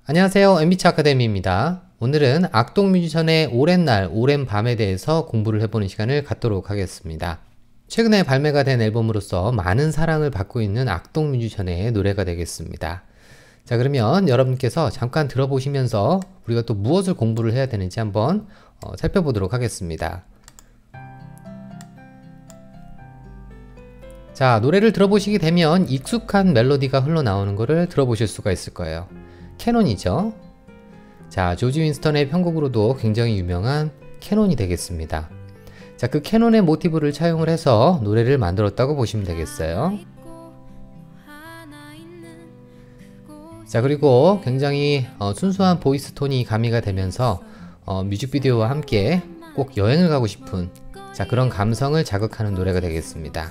안녕하세요. MBC 아카데미입니다. 오늘은 악동 뮤지션의 오랜 날, 오랜 밤에 대해서 공부를 해보는 시간을 갖도록 하겠습니다. 최근에 발매가 된 앨범으로서 많은 사랑을 받고 있는 악동 뮤지션의 노래가 되겠습니다. 자, 그러면 여러분께서 잠깐 들어보시면서 우리가 또 무엇을 공부를 해야 되는지 한번 살펴보도록 하겠습니다. 자, 노래를 들어보시게 되면 익숙한 멜로디가 흘러나오는 것을 들어보실 수가 있을 거예요. 캐논이죠. 자, 조지 윈스턴의 편곡으로도 굉장히 유명한 캐논이 되겠습니다. 자, 그 캐논의 모티브를 차용을 해서 노래를 만들었다고 보시면 되겠어요. 자, 그리고 굉장히 순수한 보이스 톤이 가미가 되면서 뮤직비디오와 함께 꼭 여행을 가고 싶은 그런 감성을 자극하는 노래가 되겠습니다.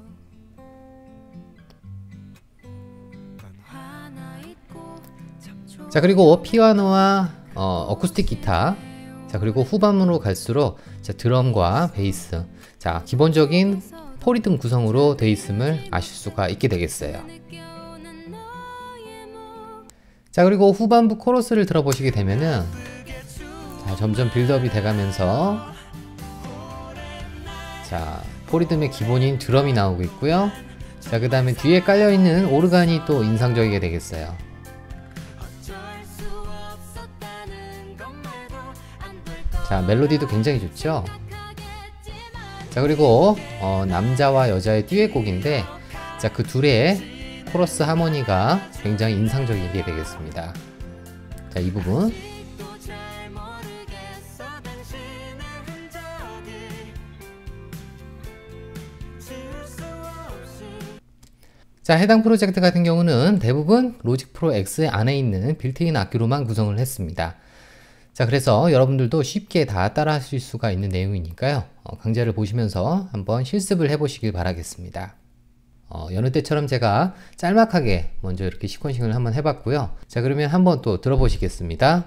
자, 그리고 피아노와 어쿠스틱 기타, 자, 그리고 후반으로 갈수록 드럼과 베이스, 자, 기본적인 포리듬 구성으로 되어 있음을 아실 수가 있게 되겠어요. 자, 그리고 후반부 코러스를 들어보시게 되면은 점점 빌드업이 돼가면서 자, 포리듬의 기본인 드럼이 나오고 있고요. 자, 그 다음에 뒤에 깔려있는 오르간이 또 인상적이게 되겠어요. 자, 멜로디도 굉장히 좋죠. 자, 그리고 남자와 여자의 듀엣곡인데, 자, 그 둘의 코러스 하모니가 굉장히 인상적이게 되겠습니다. 자, 이 부분. 자, 해당 프로젝트 같은 경우는 대부분 로직 프로 X 안에 있는 빌트인 악기로만 구성을 했습니다. 자, 그래서 여러분들도 쉽게 다 따라 하실 수가 있는 내용이니까요. 강좌를 보시면서 한번 실습을 해보시길 바라겠습니다. 여느 때처럼 제가 짤막하게 먼저 이렇게 시퀀싱을 한번 해봤고요. 자, 그러면 한번 또 들어보시겠습니다.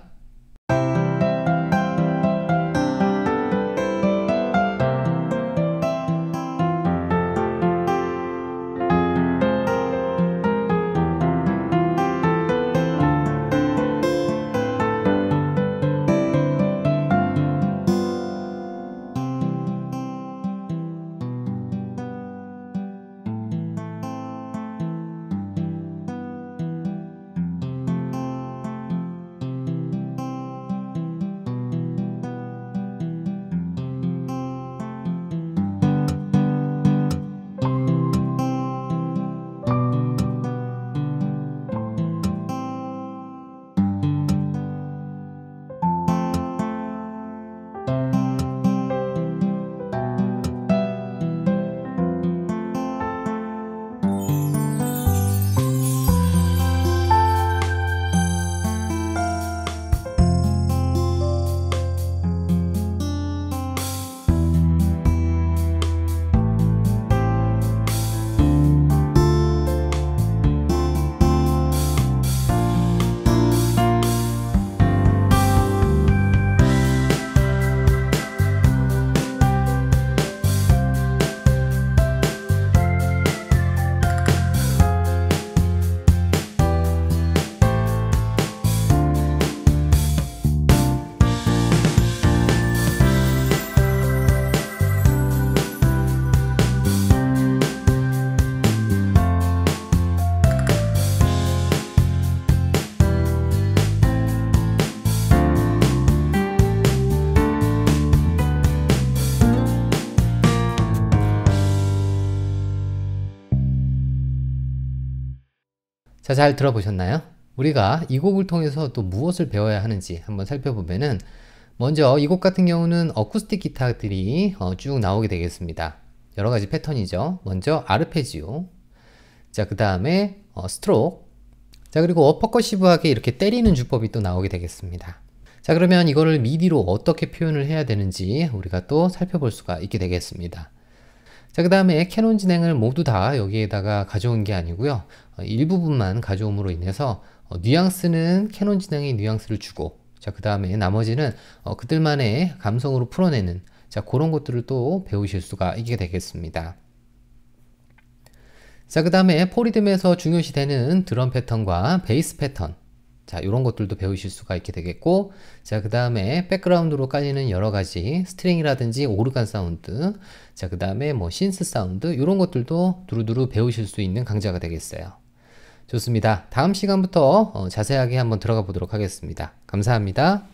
자, 잘 들어보셨나요? 우리가 이 곡을 통해서 또 무엇을 배워야 하는지 한번 살펴보면은, 먼저 이 곡 같은 경우는 어쿠스틱 기타들이 쭉 나오게 되겠습니다. 여러가지 패턴이죠. 먼저 아르페지오, 자, 그 다음에 스트로크, 자, 그리고 어퍼커시브하게 이렇게 때리는 주법이 또 나오게 되겠습니다. 자, 그러면 이거를 미디로 어떻게 표현을 해야 되는지 우리가 또 살펴볼 수가 있게 되겠습니다. 자, 그 다음에 캐논 진행을 모두 다 여기에다가 가져온 게 아니고요. 일부분만 가져옴으로 인해서 뉘앙스는 캐논 진행의 뉘앙스를 주고, 자, 그 다음에 나머지는 그들만의 감성으로 풀어내는, 자, 그런 것들을 또 배우실 수가 있게 되겠습니다. 자, 그 다음에 포리듬에서 중요시 되는 드럼 패턴과 베이스 패턴, 자, 이런 것들도 배우실 수가 있게 되겠고, 자, 그 다음에 백그라운드로 깔리는 여러 가지 스트링이라든지 오르간 사운드, 자, 그 다음에 뭐 신스 사운드, 이런 것들도 두루두루 배우실 수 있는 강좌가 되겠어요. 좋습니다. 다음 시간부터 자세하게 한번 들어가 보도록 하겠습니다. 감사합니다.